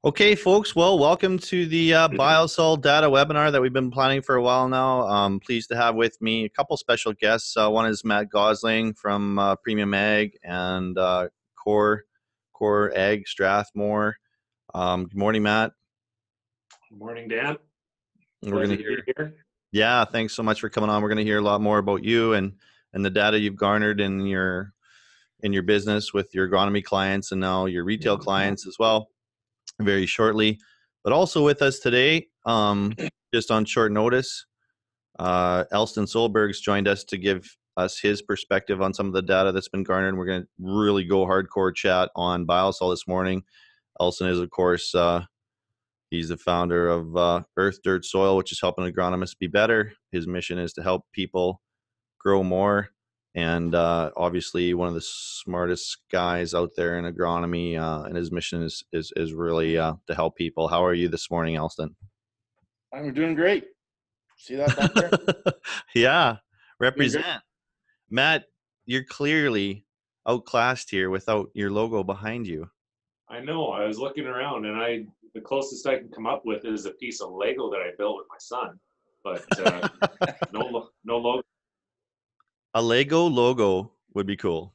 Okay, folks. Well, welcome to the BioSol data webinar that we've been planning for a while now. Pleased to have with me a couple special guests. One is Matt Gosling from Premium Ag and Core Ag Strathmore. Good morning, Matt. Good morning, Dan. We're going to be here. Yeah, thanks so much for coming on. We're going to hear a lot more about you and the data you've garnered in your business with your agronomy clients and now your retail clients as well, very shortly. But also with us today, just on short notice, Elston Solberg's joined us to give us his perspective on some of the data that's been garnered. We're going to really go hardcore chat on BioSol this morning. Elston is, of course, he's the founder of Earth, Dirt, Soil, which is helping agronomists be better. His mission is to help people grow more. And obviously one of the smartest guys out there in agronomy, and his mission is really to help people. How are you this morning, Elston? I'm doing great. See that back there? Yeah, represent. Matt, you're clearly outclassed here without your logo behind you. I know. I was looking around, and the closest I can come up with is a piece of Lego that I built with my son, but no logo. A Lego logo would be cool.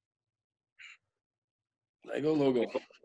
Lego logo.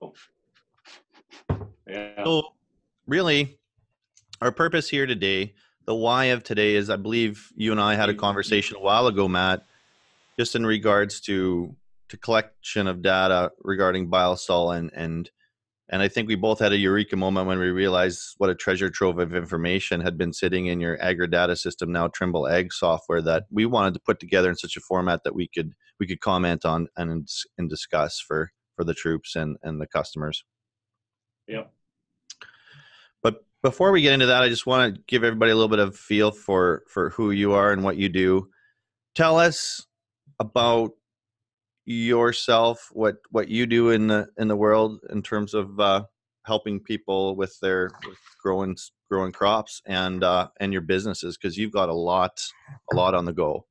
Yeah. So really, our purpose here today, the why of today is, I believe you and I had a conversation a while ago, Matt, just in regards to collection of data regarding BioSol, and I think we both had a eureka moment when we realized what a treasure trove of information had been sitting in your AgriData system, now Trimble Ag software, that we wanted to put together in such a format that we could comment on and discuss for the troops and the customers. Yep. But before we get into that, I just want to give everybody a little bit of feel for who you are and what you do. Tell us about yourself, what you do in the world in terms of helping people with growing crops and your businesses, because you've got a lot on the go.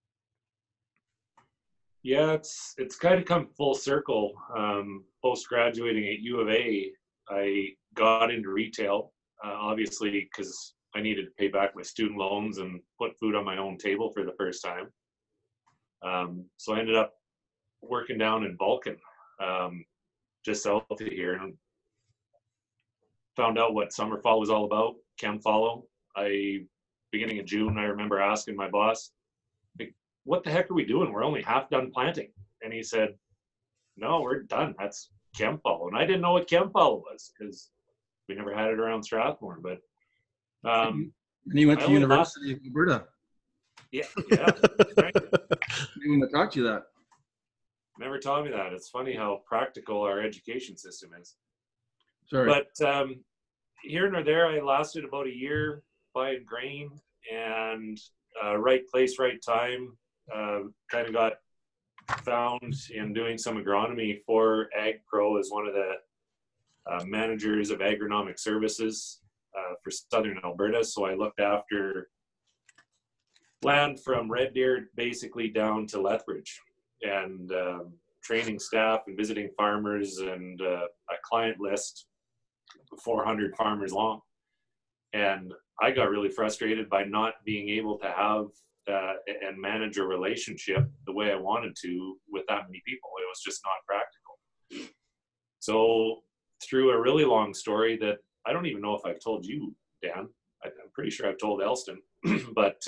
Yeah, it's kind of come full circle. Post graduating at U of A, I got into retail, obviously because I needed to pay back my student loans and put food on my own table for the first time. So I ended up working down in Vulcan, just south of here, and found out what summer fall was all about, chem follow. Beginning of June, I remember asking my boss, like, what the heck are we doing? We're only half done planting. And he said, no, we're done. That's chem follow. And I didn't know what chem follow was because we never had it around Strathmore. But and you went to University of Alberta. Yeah. Right. Anyone taught you that? Never taught me that. It's funny how practical our education system is. Sorry. But here nor there, I lasted about a year buying grain and right place, right time. Kind of got found in doing some agronomy for AgPro as one of the managers of agronomic services for Southern Alberta. So I looked after land from Red Deer basically down to Lethbridge, and training staff and visiting farmers, and a client list 400 farmers long. And I got really frustrated by not being able to have and manage a relationship the way I wanted to with that many people. It was just not practical. So through a really long story that I don't even know if I've told you, Dan, I'm pretty sure I've told Elston, but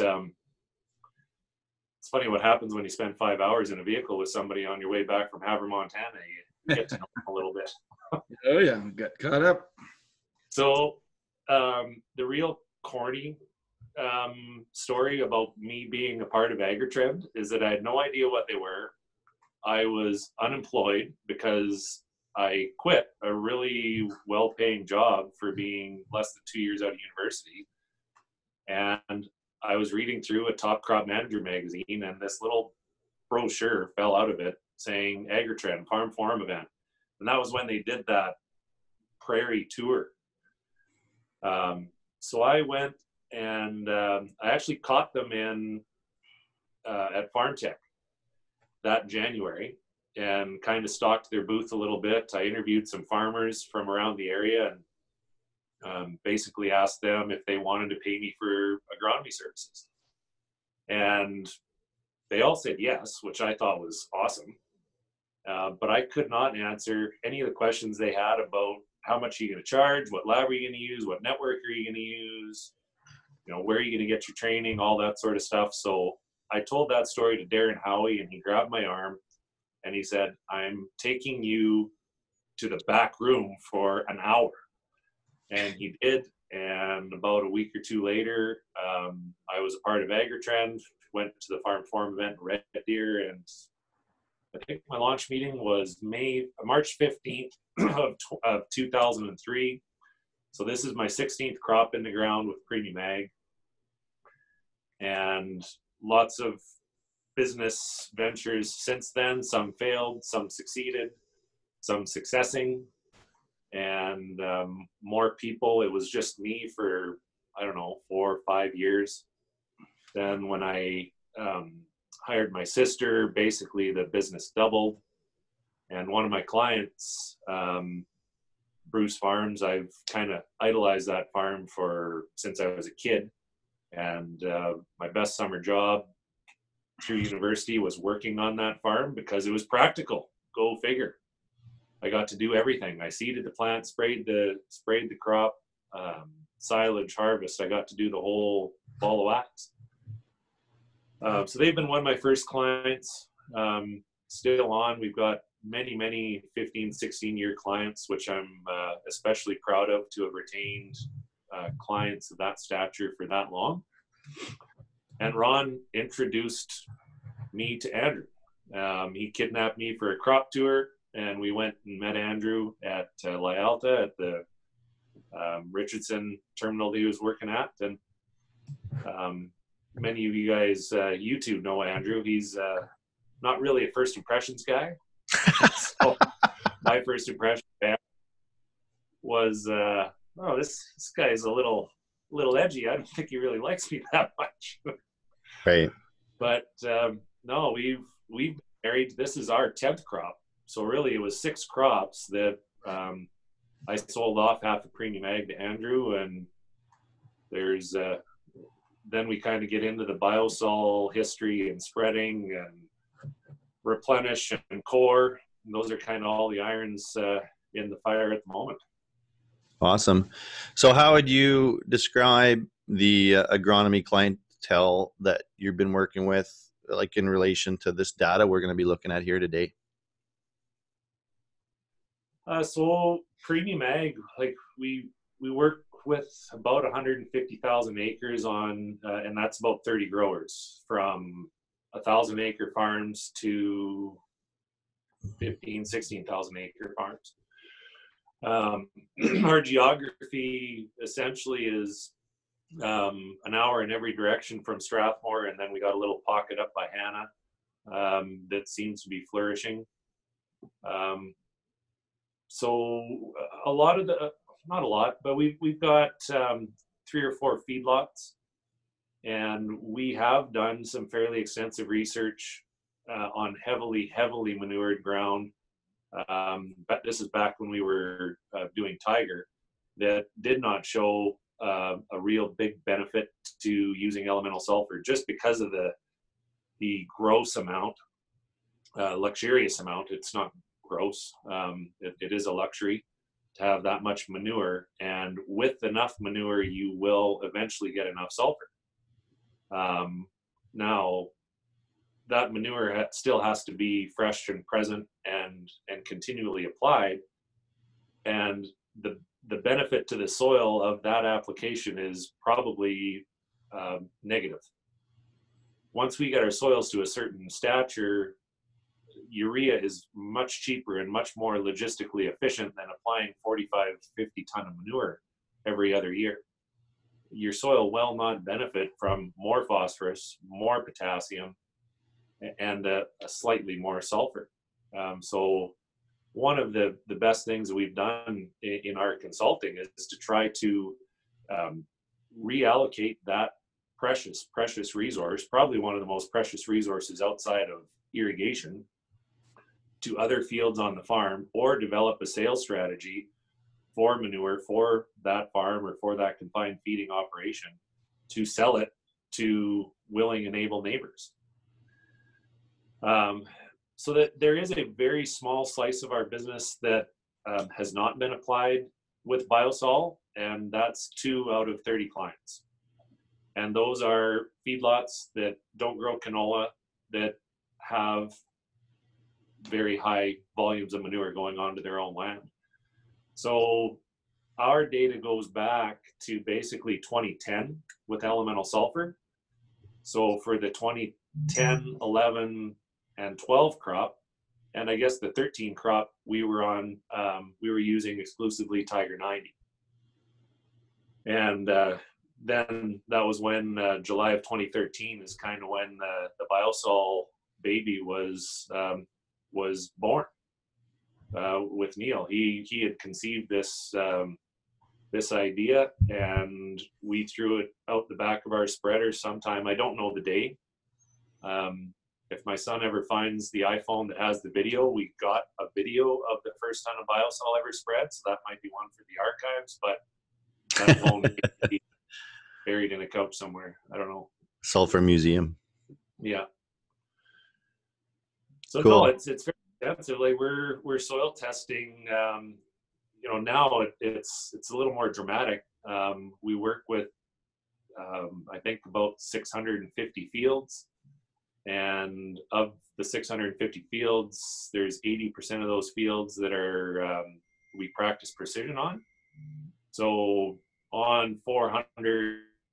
it's funny what happens when you spend 5 hours in a vehicle with somebody on your way back from Havre, Montana. You get to know them a little bit. Oh yeah, got caught up. So the real corny story about me being a part of AgriTrend is that I had no idea what they were. I was unemployed because I quit a really well-paying job for being less than 2 years out of university. And I was reading through a Top Crop Manager magazine, and this little brochure fell out of it saying AgriTrend Farm Forum event. And that was when they did that prairie tour. So I went, and I actually caught them at Farm Tech that January, and kind of stalked their booth a little bit. I interviewed some farmers from around the area and basically asked them if they wanted to pay me for agronomy services. And they all said yes, which I thought was awesome. But I could not answer any of the questions they had about how much are you going to charge, what lab are you going to use, what network are you going to use, where are you going to get your training, all that sort of stuff. So I told that story to Darren Howie, and he grabbed my arm and he said, I'm taking you to the back room for an hour. And he did. And about a week or two later, I was a part of Agritrend, went to the Farm Forum event in Red Deer, and I think my launch meeting was March 15th of 2003. So this is my 16th crop in the ground with Premium Ag. And lots of business ventures since then. Some failed, some succeeded, some successing. And more people. It was just me for, I don't know, 4 or 5 years. Then when I hired my sister, basically the business doubled. And one of my clients, Bruce Farms, I've kind of idolized that farm since I was a kid. And my best summer job through university was working on that farm because it was practical. Go figure. I got to do everything. I seeded the plant, sprayed the crop, silage, harvest. I got to do the whole ball of wax. So they've been one of my first clients. Still on. We've got many 15, 16-year clients, which I'm especially proud of, to have retained clients of that stature for that long. And Ron introduced me to Andrew. He kidnapped me for a crop tour, and we went and met Andrew at Lyalta at the Richardson terminal that he was working at. And many of you guys YouTube know Andrew. He's not really a first impressions guy. So my first impression was, this guy is a little edgy. I don't think he really likes me that much. Right. But no, we've been married. This is our 10th crop. So really it was 6 crops that I sold off half of Premium Ag to Andrew, and there's then we kind of get into the biosol history and spreading and replenish and core. And those are kind of all the irons in the fire at the moment. Awesome. So how would you describe the agronomy clientele that you've been working with, like in relation to this data we're going to be looking at here today? So Premium Ag, like we work with about 150,000 acres on, and that's about 30 growers, from 1,000-acre farms to 15, 16,000 acre farms. Our geography essentially is an hour in every direction from Strathmore, and then we got a little pocket up by Hannah that seems to be flourishing. So a lot of not a lot, but we've got 3 or 4 feedlots, and we have done some fairly extensive research on heavily manured ground. But this is back when we were doing Tiger, that did not show a real big benefit to using elemental sulfur, just because of the gross amount, luxurious amount. It's not gross. It is a luxury to have that much manure, and with enough manure you will eventually get enough sulfur. Now that manure still has to be fresh and present and continually applied, and the benefit to the soil of that application is probably negative. Once we get our soils to a certain stature, urea is much cheaper and much more logistically efficient than applying 45, 50 ton of manure every other year. Your soil will not benefit from more phosphorus, more potassium, and a slightly more sulfur. So one of the best things that we've done in our consulting is to try to reallocate that precious resource, probably one of the most precious resources outside of irrigation, to other fields on the farm, or develop a sales strategy for manure for that farm or for that confined feeding operation to sell it to willing and able neighbors. So that there is a very small slice of our business that has not been applied with Biosol, and that's 2 out of 30 clients. And those are feedlots that don't grow canola, that have very high volumes of manure going onto their own land. So our data goes back to basically 2010 with elemental sulfur. So for the 2010, 11, and 12 crop, and I guess the 13 crop, we were using exclusively Tiger 90. And then that was when July of 2013 is kind of when the Biosol baby was born with Neil. He had conceived this this idea, and we threw it out the back of our spreader sometime. I don't know the day. If my son ever finds the iPhone that has the video, we got a video of the first ton of Biosol ever spread, so that might be one for the archives, but that phone may be buried in a couch somewhere. I don't know. Sulfur Museum. Yeah. So cool. No, it's very extensive. Like we're soil testing. Now it's a little more dramatic. We work with I think about 650 fields, and of the 650 fields, there's 80% of those fields that are we practice precision on. So on 400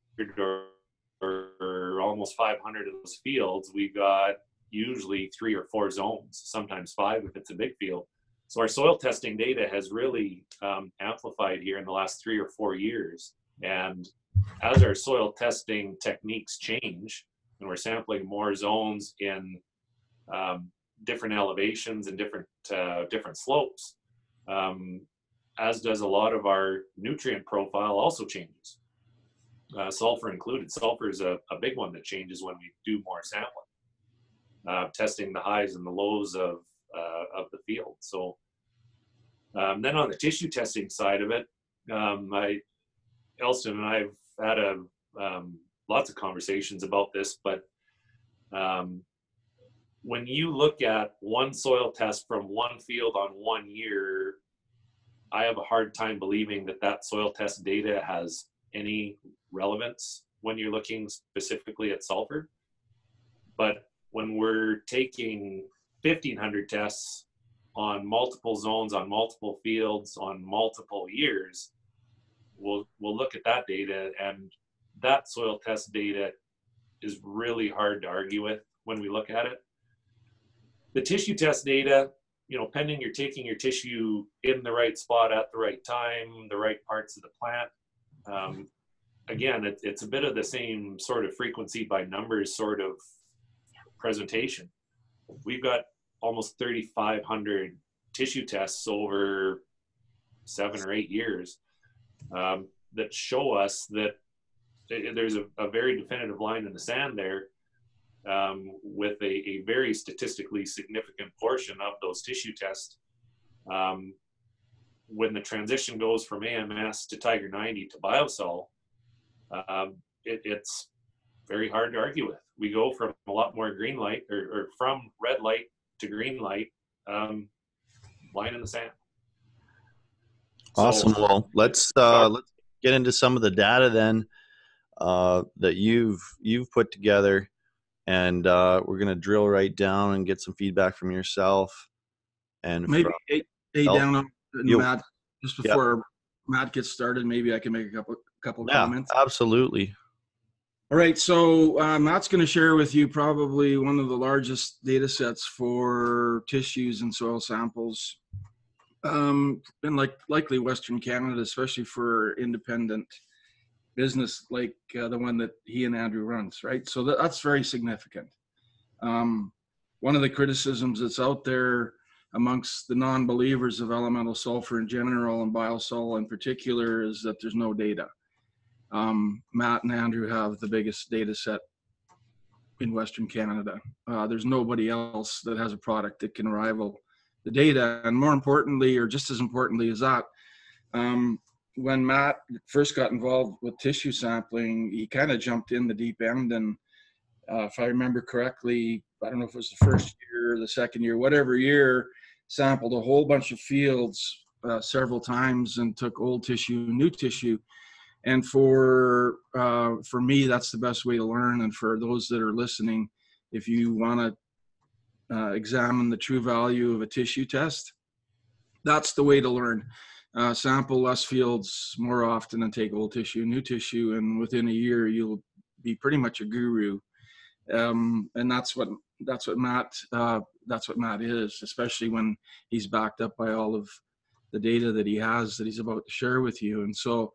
or almost 500 of those fields, we've got usually 3 or 4 zones, sometimes 5 if it's a big field. So our soil testing data has really amplified here in the last 3 or 4 years. And as our soil testing techniques change, and we're sampling more zones in different elevations and different slopes, as does a lot of our nutrient profile also changes. Sulfur included. Sulfur is a big one that changes when we do more sampling, testing the highs and the lows of the field. So then on the tissue testing side of it, Elston and I have had lots of conversations about this, but when you look at one soil test from one field on 1 year, I have a hard time believing that soil test data has any relevance when you're looking specifically at sulfur. But when we're taking 1,500 tests on multiple zones, on multiple fields, on multiple years, we'll look at that data, and that soil test data is really hard to argue with when we look at it. The tissue test data, pending you're taking your tissue in the right spot at the right time, the right parts of the plant. Again, it's a bit of the same sort of frequency by numbers sort of presentation. We've got almost 3,500 tissue tests over 7 or 8 years that show us that there's a very definitive line in the sand there, with a very statistically significant portion of those tissue tests. When the transition goes from AMS to Tiger 90 to Biosol, it's very hard to argue with. We go from a lot more green light, or from red light to green light, line in the sand. Awesome. So, well, let's get into some of the data then that you've put together, and we're going to drill right down and get some feedback from yourself. And maybe down on Matt, just before Matt gets started, maybe I can make a couple comments. Absolutely. All right, so Matt's going to share with you probably one of the largest data sets for tissues and soil samples in likely Western Canada, especially for independent business like the one that he and Andrew runs, right? So that's very significant. One of the criticisms that's out there amongst the non-believers of elemental sulfur in general and Biosol in particular is that there's no data. Matt and Andrew have the biggest data set in Western Canada. There's nobody else that has a product that can rival the data. And more importantly, or just as importantly as that, when Matt first got involved with tissue sampling, he kind of jumped in the deep end. And if I remember correctly, I don't know if it was the first year or the second year, whatever year, sampled a whole bunch of fields several times and took old tissue, new tissue. And for me, that's the best way to learn. And for those that are listening, if you want to examine the true value of a tissue test, that's the way to learn. Sample less fields more often and take old tissue, new tissue, and within a year you'll be pretty much a guru. And that's what Matt is, especially when he's backed up by all of the data that he has that he's about to share with you. And so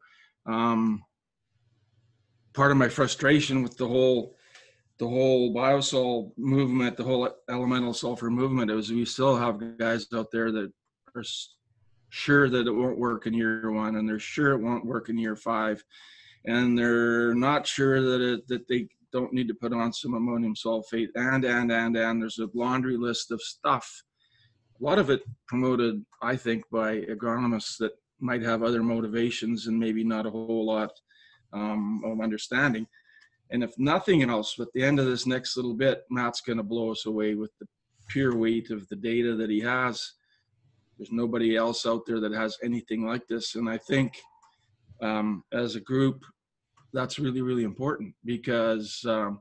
part of my frustration with the whole biosol movement, the whole elemental sulfur movement, is we still have guys out there that are sure that it won't work in year 1, and they're sure it won't work in year 5, and they're not sure that they don't need to put on some ammonium sulfate, and there's a laundry list of stuff. A lot of it promoted, I think, by agronomists that might have other motivations and maybe not a whole lot of understanding. And if nothing else, at the end of this next little bit, Matt's going to blow us away with the pure weight of the data that he has. There's nobody else out there that has anything like this. And I think as a group, that's really, really important, because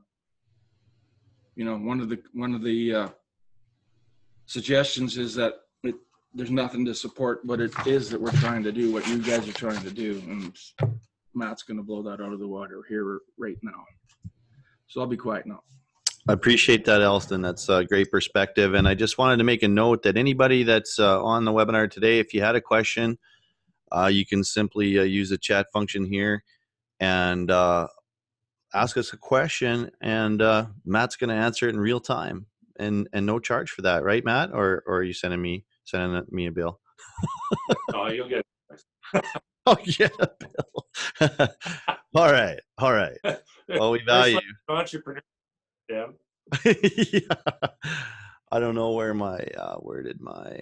one of the suggestions is that there's nothing to support what it is that we're trying to do, what you guys are trying to do. And Matt's going to blow that out of the water here right now. So I'll be quiet now. I appreciate that, Elston. That's a great perspective. And I just wanted to make a note that anybody that's on the webinar today, if you had a question, you can simply use the chat function here and ask us a question, and Matt's going to answer it in real time, and no charge for that, right, Matt? Or are you sending me a bill? Oh, you'll get Oh, yeah, bill. All right. Well, we value entrepreneur. Yeah. Yeah. I don't know where did my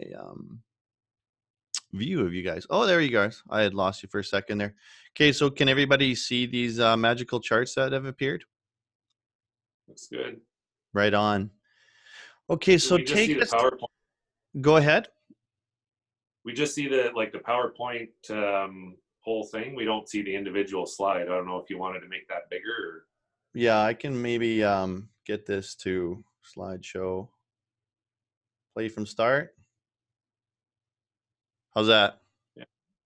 view of you guys? Oh, there you guys. I had lost you for a second there. Okay, so can everybody see these magical charts that have appeared? Looks good. Right on. Okay, so we just see the PowerPoint. Go ahead. We just see the PowerPoint whole thing. We don't see the individual slide. I don't know if you wanted to make that bigger. Or... Yeah, I can maybe get this to slideshow. Play from start. How's that? Yeah.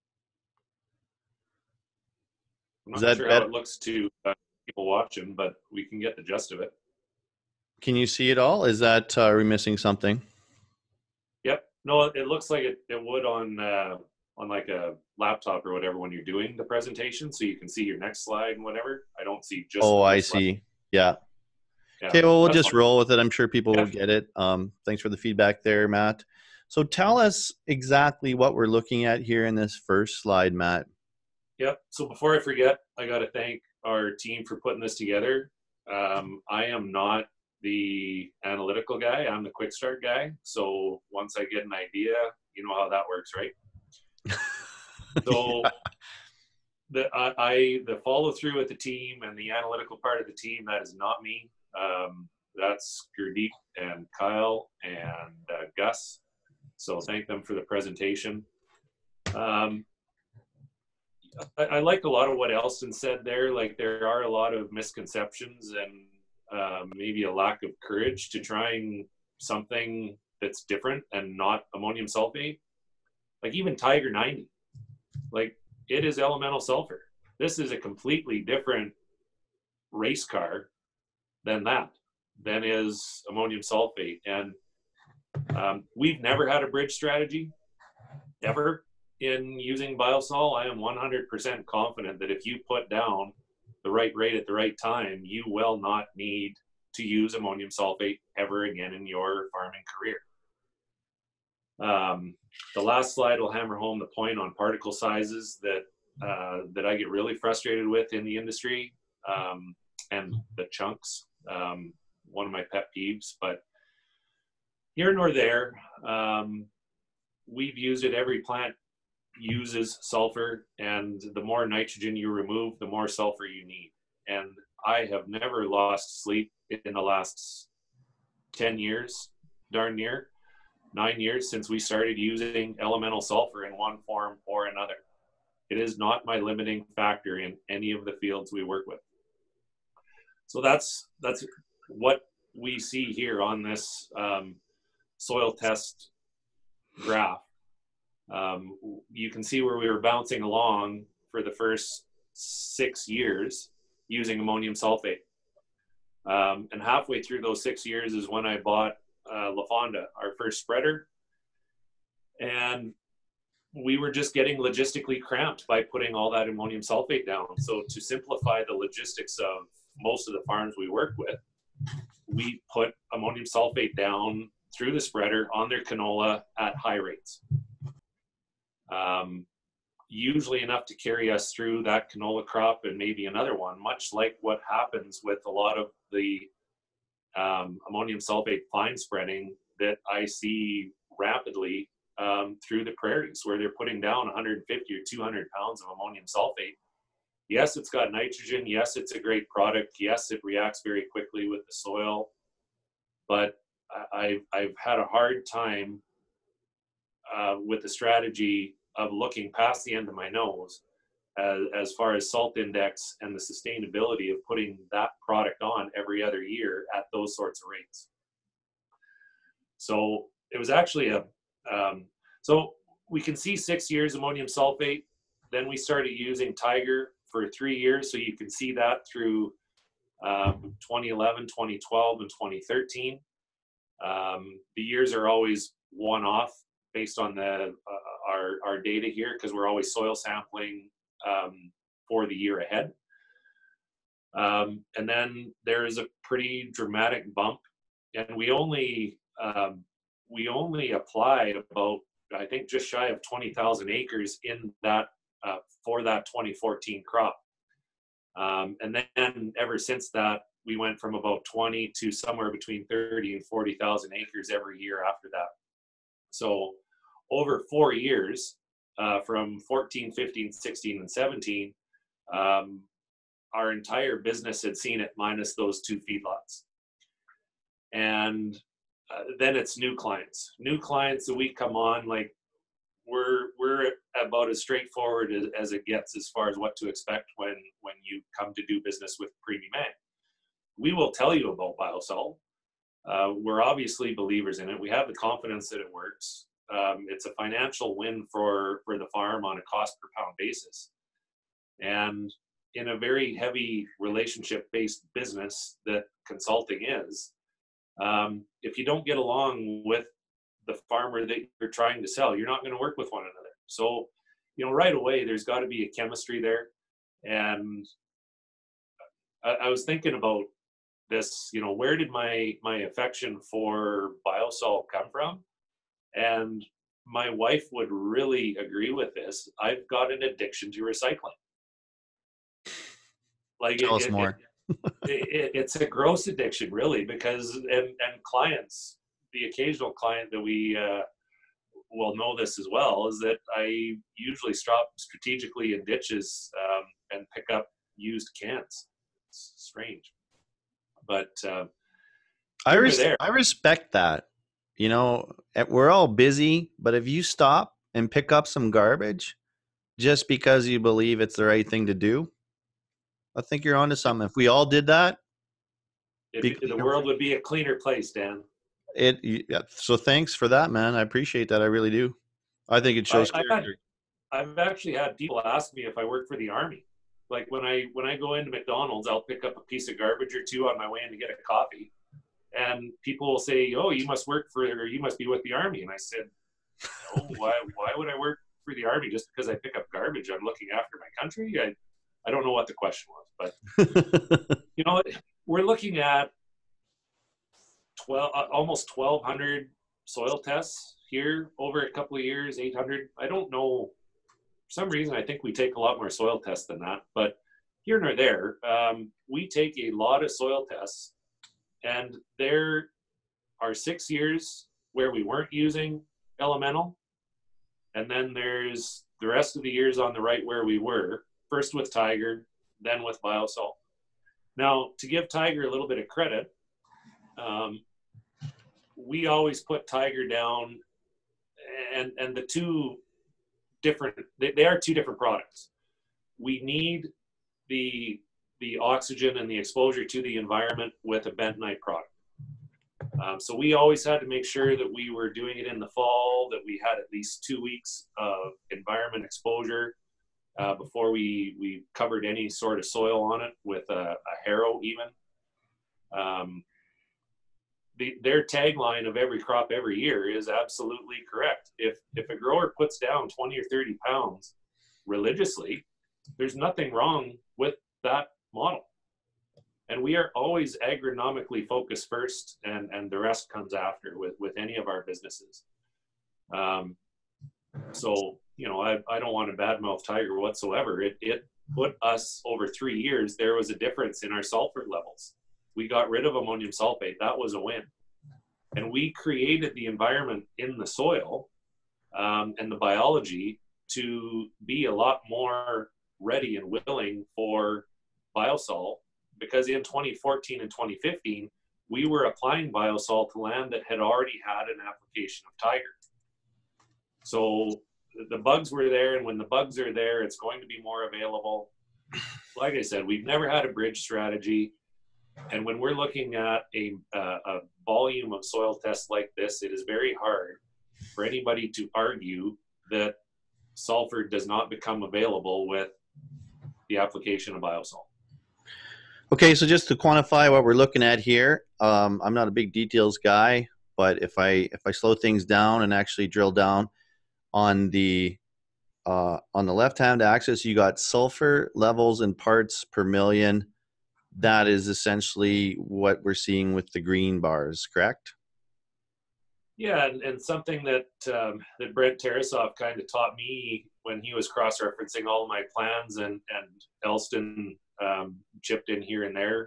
I'm not sure how it looks to people watching, but we can get the gist of it. Can you see it all? Is that are we missing something? Yep. No, it looks like it would on like a laptop or whatever when you're doing the presentation, so you can see your next slide and whatever. I don't see just. Oh, I see. Yeah. Okay, well, we'll just roll with it. I'm sure people will get it. Thanks for the feedback there, Matt. So tell us exactly what we're looking at here in this first slide, Matt. Yep. So before I forget, I got to thank our team for putting this together. I am not the analytical guy. I'm the quick start guy. So once I get an idea, you know how that works, right? So the follow through with the team and the analytical part of the team, that is not me. That's Gurdeep and Kyle and Gus. So thank them for the presentation. I like a lot of what Elston said there. Like, there are a lot of misconceptions and maybe a lack of courage to trying something that's different and not ammonium sulfate. Like even Tiger 90, like it is elemental sulfur. This is a completely different race car than is ammonium sulfate. And we've never had a bridge strategy ever in using Biosol. I am 100% confident that if you put down the right rate at the right time, you will not need to use ammonium sulfate ever again in your farming career. The last slide will hammer home the point on particle sizes that I get really frustrated with in the industry, and the chunks. One of my pet peeves, but here nor there. we've used it. Every plant uses sulfur, and the more nitrogen you remove, the more sulfur you need. And I have never lost sleep in the last 10 years, darn near 9 years, since we started using elemental sulfur in one form or another. It is not my limiting factor in any of the fields we work with. So that's what we see here on this soil test graph. You can see where we were bouncing along for the first 6 years using ammonium sulfate. And halfway through those 6 years is when I bought LaFonda, our first spreader. And we were just getting logistically cramped by putting all that ammonium sulfate down. So to simplify the logistics of most of the farms we work with, we put ammonium sulfate down through the spreader on their canola at high rates. Usually enough to carry us through that canola crop and maybe another one, much like what happens with a lot of the ammonium sulfate fine spreading that I see rapidly through the prairies, where they're putting down 150 or 200 pounds of ammonium sulfate. Yes, it's got nitrogen. Yes, it's a great product. Yes, it reacts very quickly with the soil. But I've had a hard time with the strategy of looking past the end of my nose as far as salt index and the sustainability of putting that product on every other year at those sorts of rates. So it was actually so we can see 6 years ammonium sulfate. Then we started using Tiger for 3 years. So you can see that through 2011, 2012, and 2013. The years are always one off based on our data here, because we're always soil sampling for the year ahead. And then there is a pretty dramatic bump, and we only applied about, I think, just shy of 20,000 acres in that for that 2014 crop. And then ever since that, we went from about 20 to somewhere between 30 and 40,000 acres every year after that. So over 4 years, from 14, 15, 16, and 17, our entire business had seen it minus those 2 feedlots. And then it's new clients that we come on, like we're about as straightforward as it gets as far as what to expect when you come to do business with Premium Ag. We will tell you about Biosol. We're obviously believers in it. We have the confidence that it works. It's a financial win for the farm on a cost per pound basis. And in a very heavy relationship-based business that consulting is, if you don't get along with the farmer that you're trying to sell, you're not going to work with one another. So, right away, there's got to be a chemistry there. And I was thinking about this, where did my affection for Biosol come from? And my wife would really agree with this. I've got an addiction to recycling. Like, Tell us more. It's a gross addiction, really, because and clients, the occasional client that we will know this as well, is that I usually stop strategically in ditches and pick up used cans. It's strange, but I respect that. We're all busy, but if you stop and pick up some garbage just because you believe it's the right thing to do, I think you're onto something. If we all did that, the world would be a cleaner place, Dan. So thanks for that, man. I appreciate that. I really do. I think it shows character. I've actually had people ask me if I work for the Army. Like when I go into McDonald's, I'll pick up a piece of garbage or two on my way in to get a coffee. And people will say, "Oh, you must be with the Army." And I said, "No, why would I work for the Army just because I pick up garbage? I'm looking after my country." I don't know what the question was, but we're looking at almost 1,200 soil tests here over a couple of years, 800. I don't know. For some reason, I think we take a lot more soil tests than that, but here nor there, we take a lot of soil tests. And there are 6 years where we weren't using elemental, And then there's the rest of the years on the right where we were, first with Tiger, then with Biosol. Now, to give Tiger a little bit of credit, we always put Tiger down, and the two different, they are two different products. We need the oxygen and the exposure to the environment with a bentonite product. So we always had to make sure that we were doing it in the fall, that we had at least 2 weeks of environment exposure before we covered any sort of soil on it with a harrow even. Their tagline of every crop every year is absolutely correct. If a grower puts down 20 or 30 pounds religiously, there's nothing wrong with that model. And we are always agronomically focused first, and the rest comes after with any of our businesses. So, you know, I don't want to badmouth Tiger whatsoever. It put us over 3 years, there was a difference in our sulfur levels. We got rid of ammonium sulfate. That was a win. And we created the environment in the soil and the biology to be a lot more ready and willing for Biosol, because in 2014 and 2015, we were applying Biosol to land that had already had an application of Tiger. So the bugs were there, and when the bugs are there, it's going to be more available. Like I said, we've never had a bridge strategy. And when we're looking at a volume of soil tests like this, it is very hard for anybody to argue that sulfur does not become available with the application of Biosol. Okay, so just to quantify what we're looking at here, I'm not a big details guy, but if I slow things down and actually drill down on the left-hand axis, you got sulfur levels in parts per million. That is essentially what we're seeing with the green bars, correct? Yeah, and something that that Brent Tarasoff kind of taught me when he was cross-referencing all of my plans, and Elston chipped in here and there.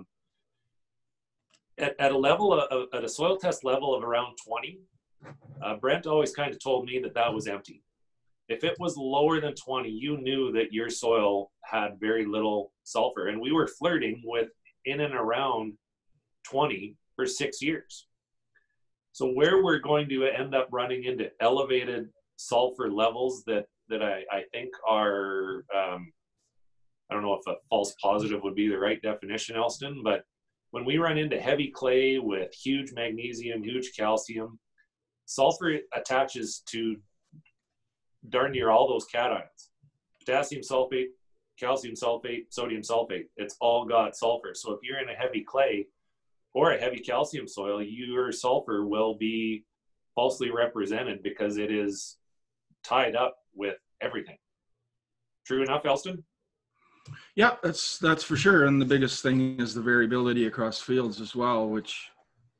At a level at a soil test level of around 20, Brent always kind of told me that was empty. If it was lower than 20, you knew that your soil had very little sulfur, and we were flirting with in and around 20 for 6 years. So where we're going to end up running into elevated sulfur levels that I think are, I don't know if a false positive would be the right definition, Elston, but when we run into heavy clay with huge magnesium, huge calcium, sulfur attaches to darn near all those cations. Potassium sulfate, calcium sulfate, sodium sulfate, it's all got sulfur. So if you're in a heavy clay or a heavy calcium soil, your sulfur will be falsely represented because it is tied up with everything. True enough, Elston? Yeah, that's for sure. And the biggest thing is the variability across fields as well, which,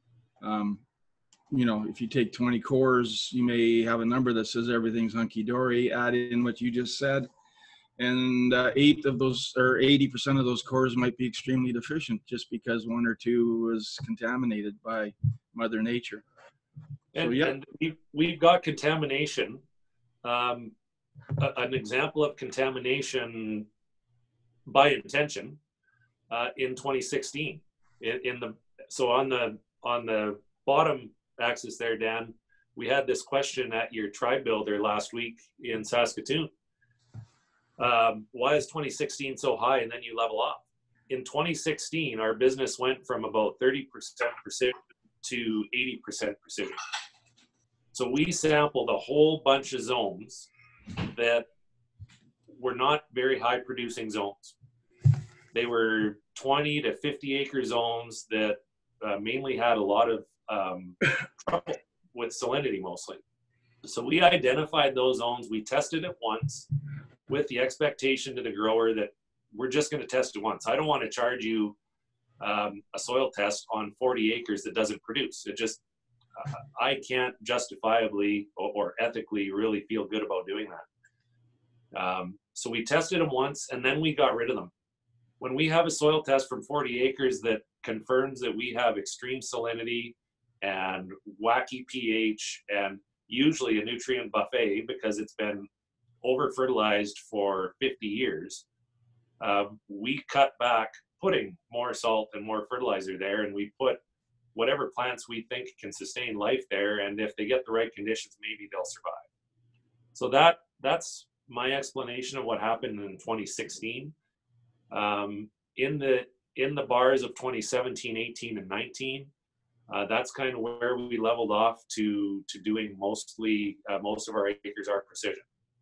you know, if you take 20 cores, you may have a number that says everything's hunky-dory. Add in what you just said, and 8 of those, or 80% of those cores might be extremely deficient just because 1 or 2 was contaminated by Mother Nature. And, so, yeah. and we've got contamination. An example of contamination by intention in 2016. So on the bottom axis there, Dan, we had this question at your tribe builder last week in Saskatoon. Why is 2016 so high and then you level off? In 2016, our business went from about 30% precision to 80% precision. So we sampled a whole bunch of zones that were not very high producing zones. They were 20 to 50 acre zones that mainly had a lot of trouble with salinity mostly. So we identified those zones. We tested it once with the expectation to the grower that we're just going to test it once. I don't want to charge you a soil test on 40 acres that doesn't produce. It just, I can't justifiably or ethically really feel good about doing that. So we tested them once and then we got rid of them. When we have a soil test from 40 acres that confirms that we have extreme salinity and wacky pH and usually a nutrient buffet because it's been over fertilized for 50 years. We cut back putting more salt and more fertilizer there, and we put whatever plants we think can sustain life there, and if they get the right conditions, maybe they'll survive. So that's my explanation of what happened in 2016. In the bars of 2017, 18, and 19, that's kind of where we leveled off to doing most of our acres are precision.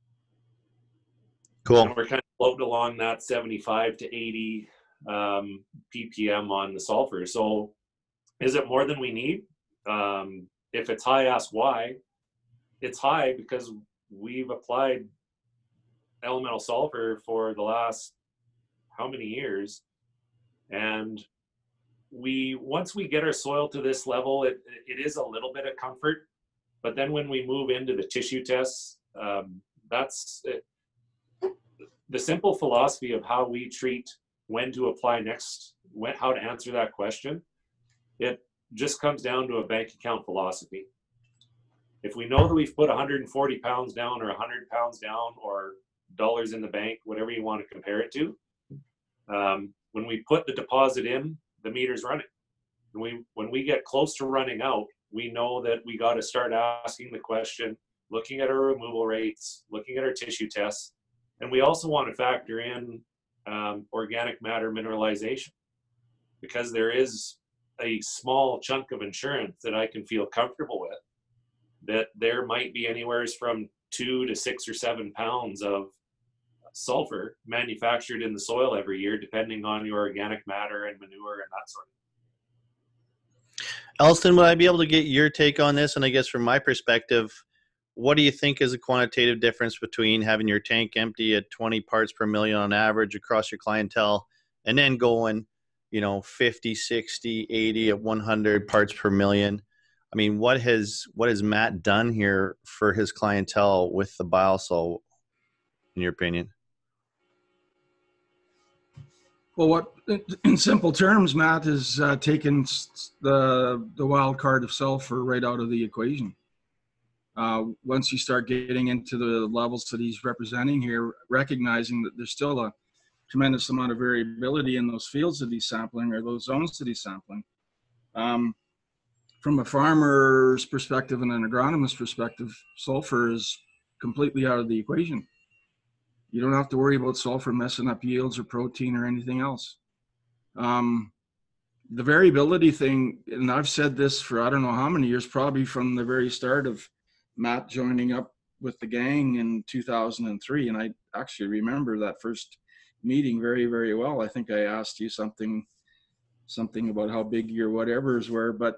Cool. And we're kind of floating along that 75 to 80 ppm on the sulfur. So is it more than we need? If it's high, ask why. It's high because we've applied elemental sulfur for the last how many years, and once we get our soil to this level, it is a little bit of comfort. But then when we move into the tissue tests, that's it. The simple philosophy of how we treat when to apply next, how to answer that question, it just comes down to a bank account philosophy. If we know that we've put 140 pounds down or 100 pounds down or dollars in the bank, whatever you want to compare it to, when we put the deposit in, the meter's running. And when we get close to running out, we know that we got to start asking the question, looking at our removal rates, looking at our tissue tests, and we also want to factor in organic matter mineralization, because there is a small chunk of insurance that I can feel comfortable with, that there might be anywhere from 2 to 6 or 7 pounds of sulfur manufactured in the soil every year, depending on your organic matter and manure and that sort of thing. Elston, would I be able to get your take on this? And I guess from my perspective, what do you think is a quantitative difference between having your tank empty at 20 parts per million on average across your clientele and then going, 50, 60, 80 at 100 parts per million? I mean, what has Matt done here for his clientele with the biosol, in your opinion? Well, in simple terms, Matt has taken the wild card of sulfur right out of the equation. Once you start getting into the levels that he's representing here, recognizing that there's still a tremendous amount of variability in those fields that he's sampling or those zones that he's sampling. From a farmer's perspective and an agronomist's perspective, sulfur is completely out of the equation. You don't have to worry about sulfur messing up yields or protein or anything else. The variability thing, and I've said this for I don't know how many years, probably from the very start of Matt joining up with the gang in 2003. And I actually remember that first meeting very, very well. I think I asked you something about how big your whatevers were, but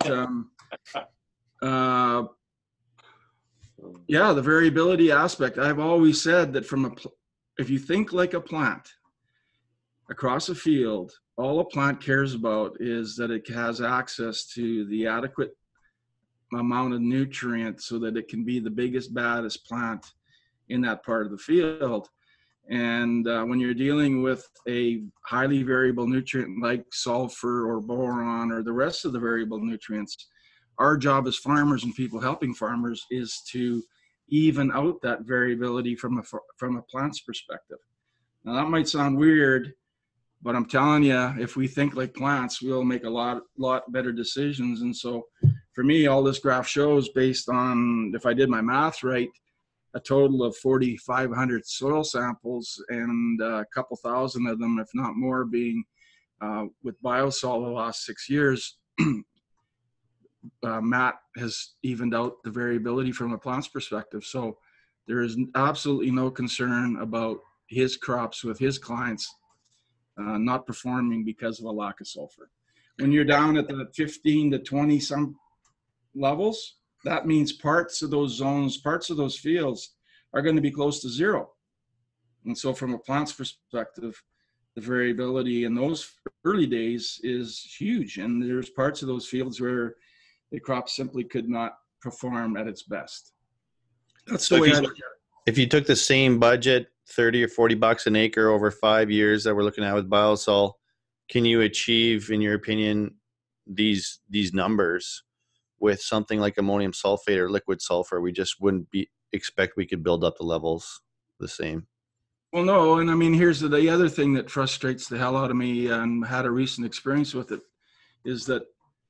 yeah, the variability aspect. I've always said that if you think like a plant across a field, all a plant cares about is that it has access to the adequate amount of nutrient so that it can be the biggest, baddest plant in that part of the field. And when you're dealing with a highly variable nutrient like sulfur or boron or the rest of the variable nutrients, our job as farmers and people helping farmers is to even out that variability from a plant's perspective. Now that might sound weird, but I'm telling you, if we think like plants, we'll make a lot better decisions. And so for me, all this graph shows, based on, if I did my math right, a total of 4,500 soil samples and a couple thousand of them, if not more, being with biosol the last 6 years. Matt has evened out the variability from a plant's perspective. So there is absolutely no concern about his crops with his clients not performing because of a lack of sulfur. When you're down at the 15 to 20 some levels, that means parts of those zones, parts of those fields are going to be close to zero. And so from a plant's perspective, the variability in those early days is huge. And there's parts of those fields where the crop simply could not perform at its best. That's the way I look at it. If you took the same budget, 30 or 40 bucks an acre over 5 years that we're looking at with biosol, can you achieve, in your opinion, these numbers with something like ammonium sulfate or liquid sulfur, we just wouldn't expect we could build up the levels the same. Well, no, and I mean, here's the other thing that frustrates the hell out of me, and had a recent experience with it, is that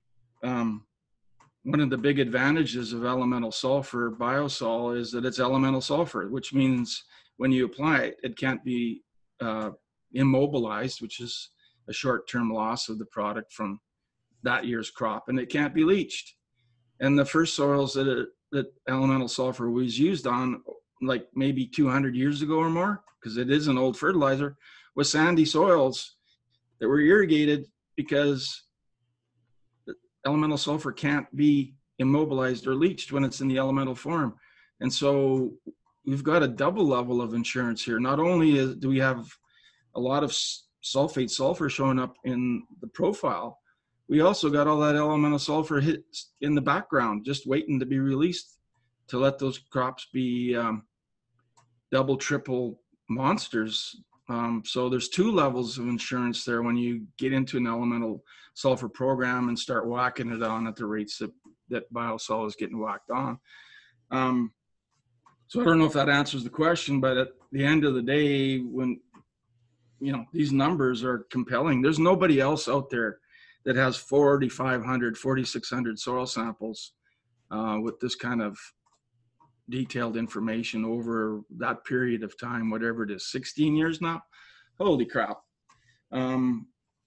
one of the big advantages of elemental sulfur biosol is that it's elemental sulfur, which means when you apply it, it can't be immobilized, which is a short-term loss of the product from that year's crop, and it can't be leached. And the first soils that elemental sulfur was used on, like maybe 200 years ago or more, because it is an old fertilizer, was sandy soils that were irrigated, because elemental sulfur can't be immobilized or leached when it's in the elemental form. And so we've got a double level of insurance here. Not only do we have a lot of sulfate sulfur showing up in the profile, we also got all that elemental sulfur hits in the background, just waiting to be released to let those crops be double, triple monsters. So there's two levels of insurance there when you get into an elemental sulfur program and start whacking it on at the rates that biosol is getting whacked on. So I don't know if that answers the question, but at the end of the day, when, you know, these numbers are compelling, there's nobody else out there that has 4,500, 4,600 soil samples with this kind of detailed information over that period of time, whatever it is, 16 years now. Holy crap. And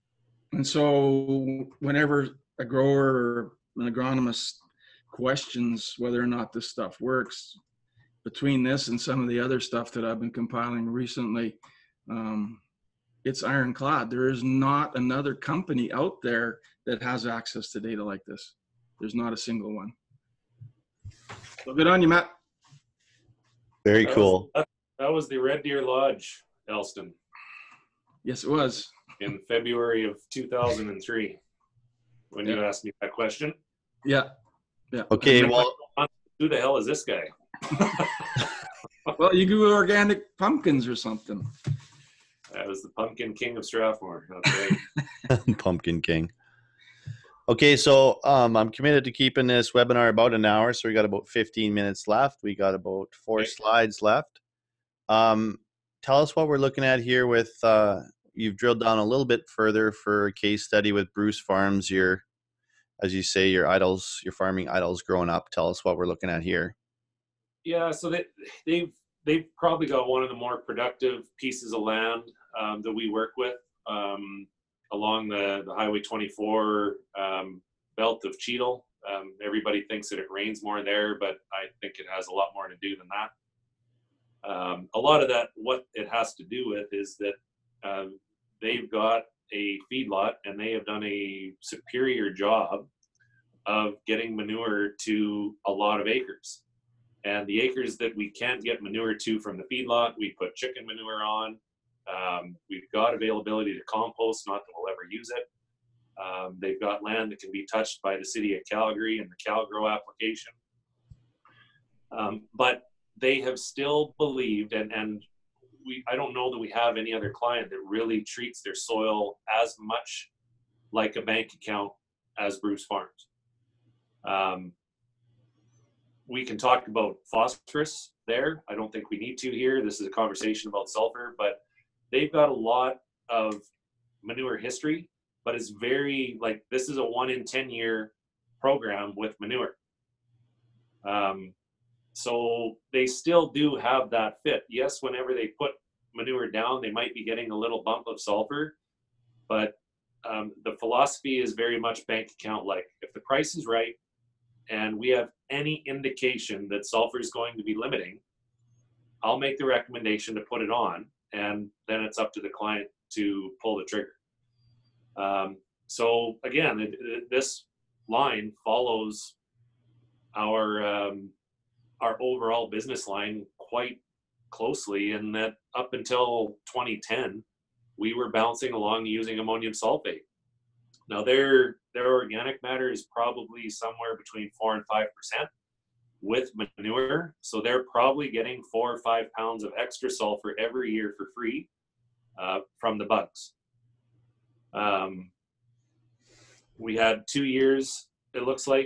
so whenever a grower or an agronomist questions whether or not this stuff works, between this and some of the other stuff that I've been compiling recently, it's ironclad. There is not another company out there that has access to data like this. There's not a single one. So good on you, Matt. Very cool. That was the Red Deer Lodge, Elston, Yes, it was. in February of 2003, when you asked me that question. Yeah. Yeah. Okay, well, Who the hell is this guy? Well, you grew organic pumpkins or something. That was the Pumpkin King of Strathmore. That's right. Pumpkin King. Okay, so I'm committed to keeping this webinar about an hour, so we got about 15 minutes left. We got about 4 slides left. Tell us what we're looking at here with, you've drilled down a little bit further for a case study with Bruce Farms, your, as you say, your idols, your farming idols growing up. Tell us what we're looking at here. Yeah, so they've probably got one of the more productive pieces of land that we work with along the Highway 24 belt of Cheadle. Everybody thinks that it rains more there, but I think it has a lot more to do than that. A lot of that, what it has to do with is that they've got a feedlot and they have done a superior job of getting manure to a lot of acres. And the acres that we can't get manure to from the feedlot, we put chicken manure on. We've got availability to compost, not that we'll ever use it. They've got land that can be touched by the city of Calgary and the CalGrow application. But they have still believed, and I don't know that we have any other client that really treats their soil as much like a bank account as Bruce Farms. We can talk about phosphorus there. I don't think we need to here. This is a conversation about sulfur, but they've got a lot of manure history, but it's very, like, this is a 1 in 10 year program with manure. So they still do have that fit. Yes, whenever they put manure down, they might be getting a little bump of sulfur, but the philosophy is very much bank account like. If the price is right and we have any indication that sulfur is going to be limiting, I'll make the recommendation to put it on, and then it's up to the client to pull the trigger. So again, this line follows our overall business line quite closely, in that up until 2010, we were bouncing along using ammonium sulfate. Now their organic matter is probably somewhere between 4 and 5% with manure. So they're probably getting 4 or 5 pounds of extra sulfur every year for free from the bugs. We had 2 years, it looks like,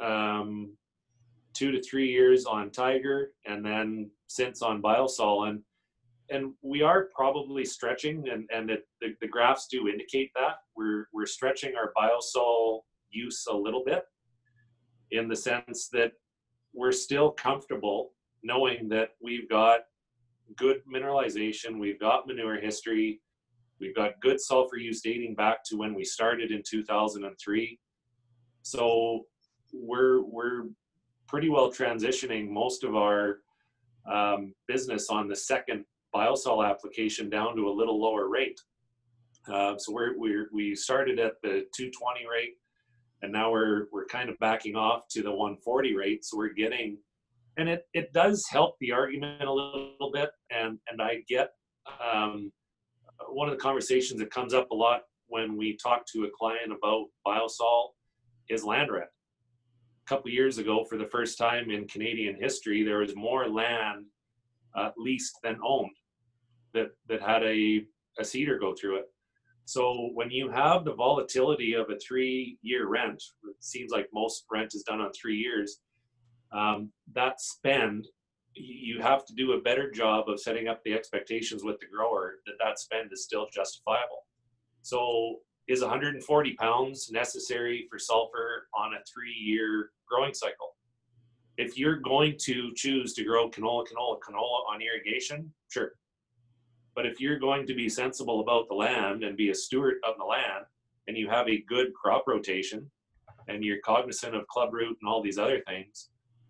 2 to 3 years on Tiger, and then since on Biosol. And we are probably stretching, and the graphs do indicate that we're stretching our Biosol use a little bit, in the sense that we're still comfortable knowing that we've got good mineralization, we've got manure history, we've got good sulfur use dating back to when we started in 2003. So we're pretty well transitioning most of our business on the second Biosol application down to a little lower rate. So we started at the 220 rate, and now we're kind of backing off to the 140 rate. So we're getting, and it does help the argument a little bit. And I get one of the conversations that comes up a lot when we talk to a client about Biosol is land rent. A couple of years ago, for the first time in Canadian history, there was more land leased than owned that had a cedar go through it. So when you have the volatility of a 3-year rent, it seems like most rent is done on 3 years, that spend, you have to do a better job of setting up the expectations with the grower that spend is still justifiable. So is 140 pounds necessary for sulfur on a 3-year growing cycle? If you're going to choose to grow canola on irrigation, sure. But if you're going to be sensible about the land and be a steward of the land, and you have a good crop rotation, and you're cognizant of club root and all these other things,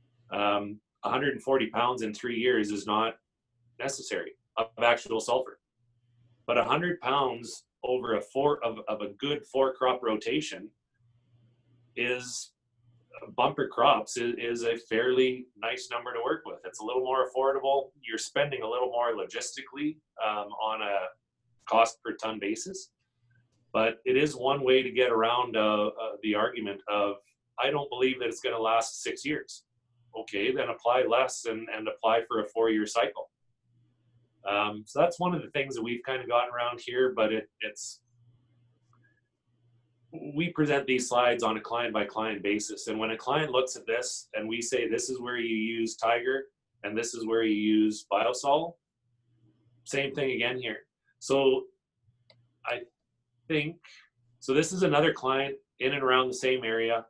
140 pounds in 3 years is not necessary of actual sulfur. But 100 pounds over a good 4-crop rotation is bumper crops is a fairly nice number to work with. It's a little more affordable. You're spending a little more logistically on a cost per ton basis, but it is one way to get around the argument of, I don't believe that it's going to last 6 years. Okay, then apply less and apply for a 4-year cycle. So that's one of the things that we've kind of gotten around here, but we present these slides on a client by client basis. And when a client looks at this and we say, this is where you use Tiger and this is where you use Biosol, same thing again here. So I think, so this is another client in and around the same area.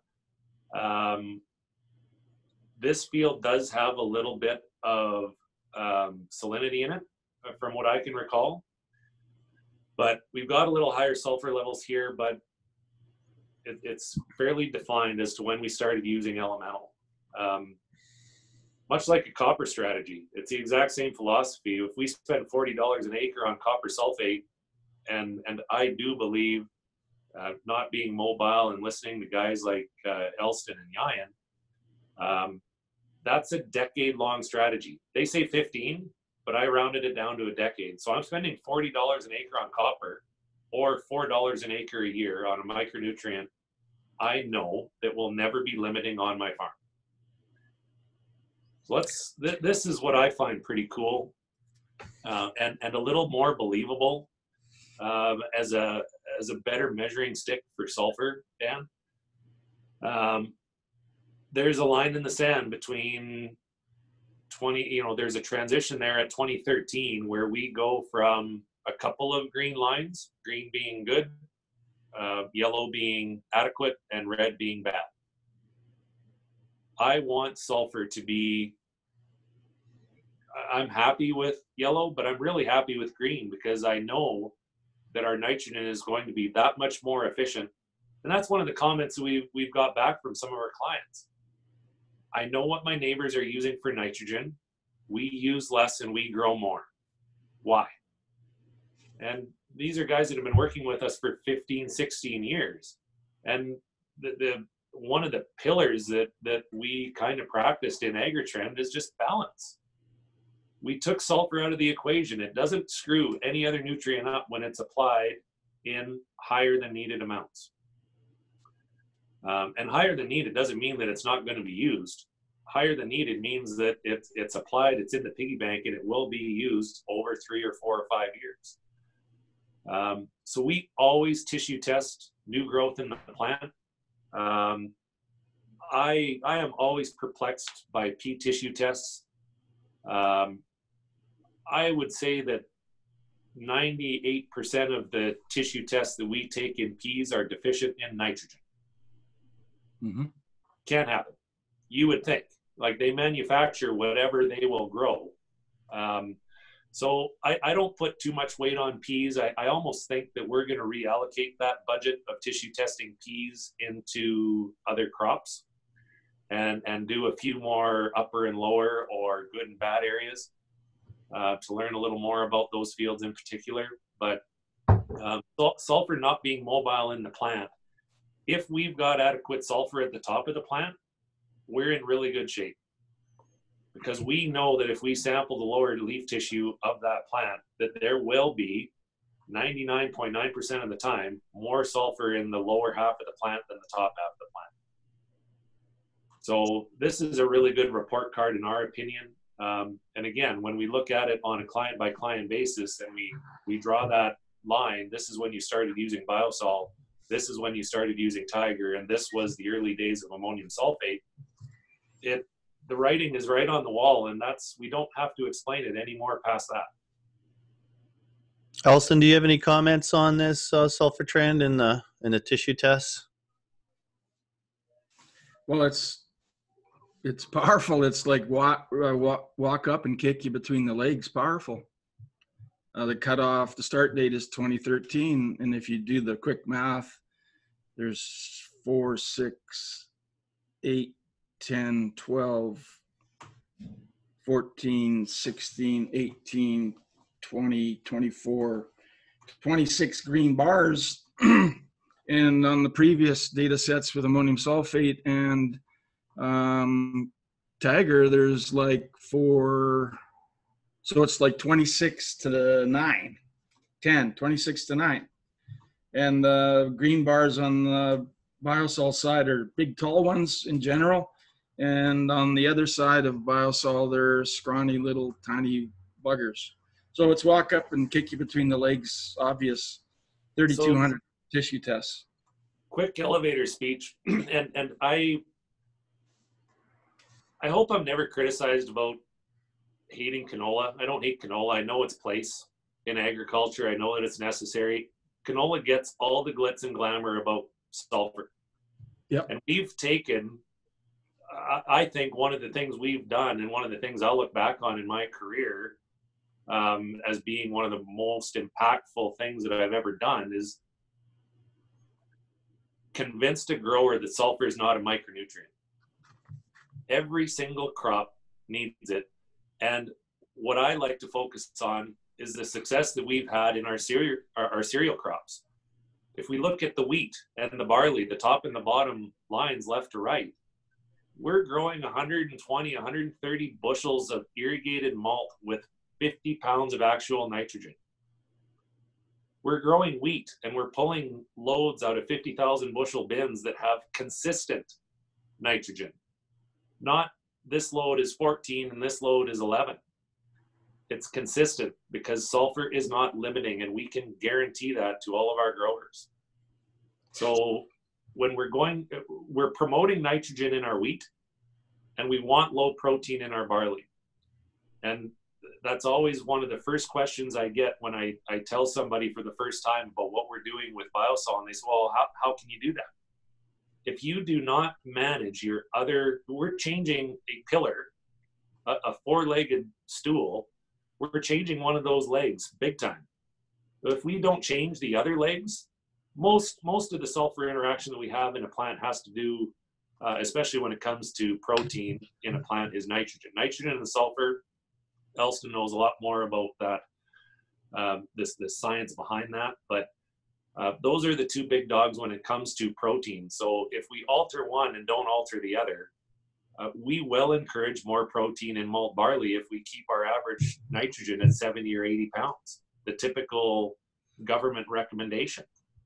This field does have a little bit of salinity in it, from what I can recall. But we've got a little higher sulfur levels here, but it's fairly defined as to when we started using elemental. Much like a copper strategy, it's the exact same philosophy. If we spend $40 an acre on copper sulfate, and I do believe, not being mobile and listening to guys like Elston and Yayan, that's a decade-long strategy. They say 15, but I rounded it down to a decade. So I'm spending $40 an acre on copper, or $4 an acre a year on a micronutrient I know that will never be limiting on my farm. So this is what I find pretty cool, and a little more believable as a better measuring stick for sulfur, Dan. There's a line in the sand between there's a transition there at 2013 where we go from a couple of green lines, green being good, yellow being adequate, and red being bad. I want sulfur to be, I'm happy with yellow, but I'm really happy with green, because I know that our nitrogen is going to be that much more efficient. And that's one of the comments that we've got back from some of our clients. I know what my neighbors are using for nitrogen. We use less and we grow more. Why? And these are guys that have been working with us for 15, 16 years. And the one of the pillars that we kind of practiced in AgriTrend is just balance. We took sulfur out of the equation. It doesn't screw any other nutrient up when it's applied in higher than needed amounts. And higher than needed doesn't mean that it's not going to be used. Higher than needed means that it's applied, it's in the piggy bank, and it will be used over 3 or 4 or 5 years. So we always tissue test new growth in the plant. I am always perplexed by pea tissue tests. I would say that 98% of the tissue tests that we take in peas are deficient in nitrogen. Mm-hmm. Can't happen. You would think, like, they manufacture whatever they will grow. So I don't put too much weight on peas. I almost think that we're going to reallocate that budget of tissue testing peas into other crops and do a few more upper and lower or good and bad areas to learn a little more about those fields in particular. But sulfur not being mobile in the plant, if we've got adequate sulfur at the top of the plant, we're in really good shape. Because we know that if we sample the lower leaf tissue of that plant, that there will be 99.9% of the time more sulfur in the lower half of the plant than the top half of the plant. So this is a really good report card in our opinion. And again, when we look at it on a client by client basis and we draw that line, this is when you started using Biosol, this is when you started using Tiger, and this was the early days of ammonium sulfate. The writing is right on the wall, and we don't have to explain it anymore past that. Alston, do you have any comments on this sulfur trend in the tissue tests? Well, it's powerful. It's like walk up and kick you between the legs. Powerful. The cutoff, the start date is 2013, and if you do the quick math, there's 4, 6, 8, 10, 12, 14, 16, 18, 20, 24, 26 green bars. And on the previous data sets with ammonium sulfate and Tiger, there's like 4, so it's like 26 to 9, 10, 26 to 9. And the green bars on the Biosol side are big, tall ones in general. And on the other side of Biosol, they're scrawny little tiny buggers. So it's walk up and kick you between the legs, obvious 3,200 tissue tests. Quick elevator speech. and I hope I'm never criticized about hating canola. I don't hate canola. I know its place in agriculture. I know that it's necessary. Canola gets all the glitz and glamour about sulfur. Yep. And we've taken, I think one of the things we've done, and one of the things I'll look back on in my career as being one of the most impactful things that I've ever done, is convinced a grower that sulfur is not a micronutrient. Every single crop needs it. And what I like to focus on is the success that we've had in our cereal crops. If we look at the wheat and the barley, the top and the bottom lines left to right, we're growing 120, 130 bushels of irrigated malt with 50 pounds of actual nitrogen. We're growing wheat and we're pulling loads out of 50,000 bushel bins that have consistent nitrogen. Not this load is 14 and this load is 11. It's consistent because sulfur is not limiting, and we can guarantee that to all of our growers. So when we're promoting nitrogen in our wheat, and we want low protein in our barley. And that's always one of the first questions I get when I tell somebody for the first time about what we're doing with Biosol, and they say, well, how can you do that? If you do not manage we're changing a pillar, a 4-legged stool, we're changing one of those legs big time. But if we don't change the other legs, most of the sulfur interaction that we have in a plant has to do, especially when it comes to protein in a plant, is nitrogen. Nitrogen and sulfur, Elston knows a lot more about that, this science behind that, but those are the two big dogs when it comes to protein. So if we alter one and don't alter the other, we will encourage more protein in malt barley if we keep our average nitrogen at 70 or 80 pounds, the typical government recommendation.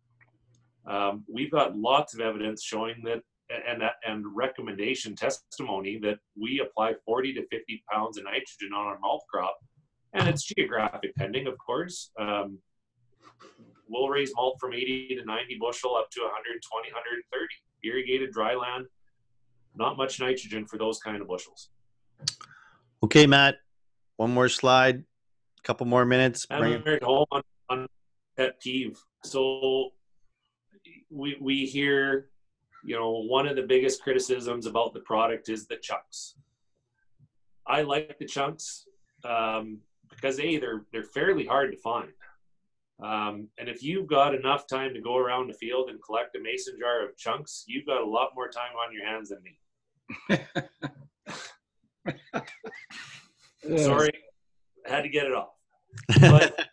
We've got lots of evidence showing that, and recommendation testimony that we apply 40 to 50 pounds of nitrogen on our malt crop, and it's geographic depending, of course. We'll raise malt from 80 to 90 bushel up to 120, 130. Irrigated dry land, Not much nitrogen for those kind of bushels. Okay, Matt, one more slide, couple more minutes. And Bring it. we're home on pet peeve. So we hear, one of the biggest criticisms about the product is the chunks. I like the chunks because they're fairly hard to find. And if you've got enough time to go around the field and collect a mason jar of chunks, you've got a lot more time on your hands than me. Sorry, I had to get it off. But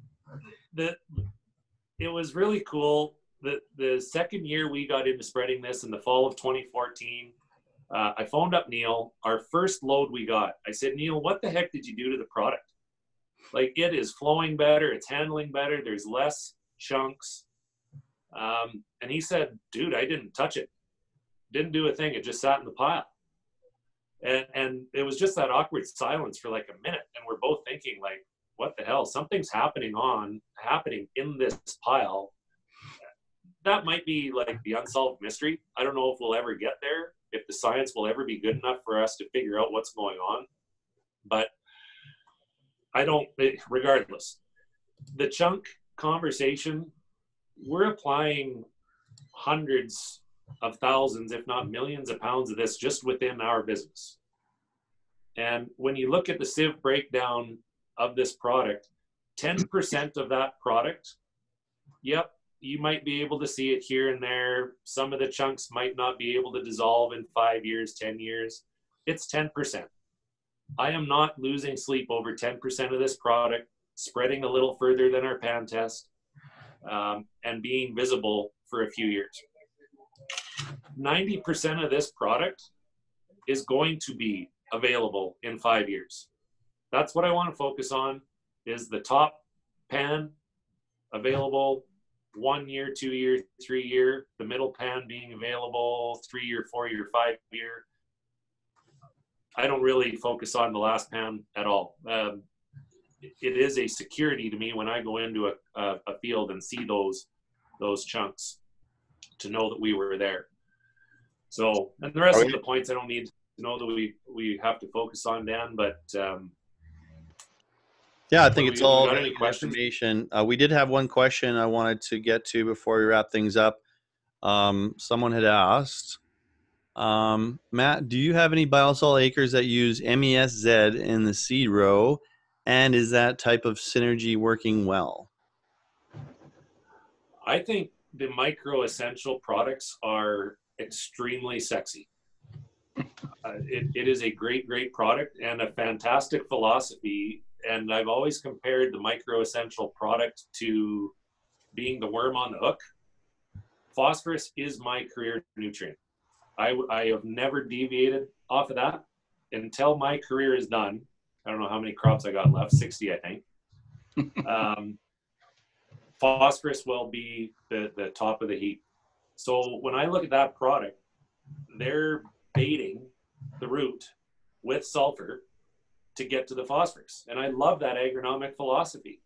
it was really cool. The second year we got into spreading this in the fall of 2014, I phoned up Neil. Our first load we got, I said, Neil, what the heck did you do to the product? Like, it is flowing better, it's handling better, there's less chunks. And he said, dude, I didn't touch it. Didn't do a thing. It just sat in the pile. And it was just that awkward silence for like a minute. And we're both thinking, like, what the hell? Something's happening in this pile. That might be like the unsolved mystery. I don't know if we'll ever get there, if the science will ever be good enough for us to figure out what's going on. But regardless, the chunk conversation, we're applying hundreds of thousands, if not millions of pounds of this just within our business. And when you look at the sieve breakdown of this product, 10% of that product, yep, you might be able to see it here and there. Some of the chunks might not be able to dissolve in 5 years, 10 years. It's 10%. I am not losing sleep over 10% of this product, spreading a little further than our pan test, and being visible for a few years. 90% of this product is going to be available in 5 years. That's what I want to focus on, is the top pan available 1 year, 2 year, 3 year, the middle pan being available 3 year, 4 year, 5 year. I don't really focus on the last pan at all. It is a security to me when I go into a field and see those chunks, to know that we were there. So, and the rest of the points I don't need to know that we have to focus on, Dan, but yeah, I think it's all got very any good questions? information. We did have one question I wanted to get to before we wrap things up. Someone had asked, Matt, do you have any biosol acres that use MESZ in the seed row? And is that type of synergy working well? I think the micro essential products are extremely sexy. It is a great product and a fantastic philosophy. And I've always compared the micro essential product to being the worm on the hook. Phosphorus is my career nutrient. I have never deviated off of that until my career is done. I don't know how many crops I got left, 60, I think. Phosphorus will be the top of the heap. So when I look at that product, they're baiting the root with sulfur to get to the phosphorus. And I love that agronomic philosophy.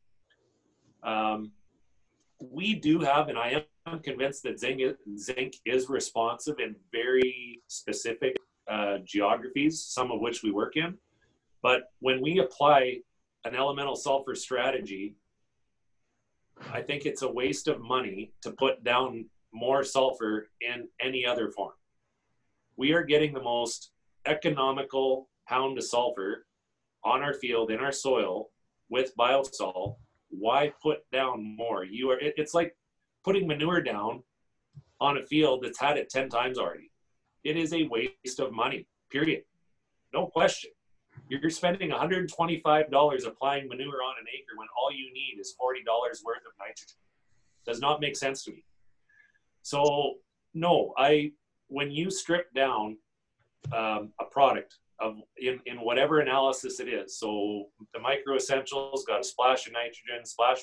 We do have, and I am convinced that zinc is responsive in very specific geographies, some of which we work in. But when we apply an elemental sulfur strategy, I think it's a waste of money to put down more sulfur in any other form. We are getting the most economical pound of sulfur on our field, in our soil, with biosol. Why put down more? It's like putting manure down on a field that's had it 10 times already. It is a waste of money, period. No question. You're spending $125 applying manure on an acre when all you need is $40 worth of nitrogen. Does not make sense to me. So no, when you strip down a product in whatever analysis it is, so the micro essentials got a splash of nitrogen,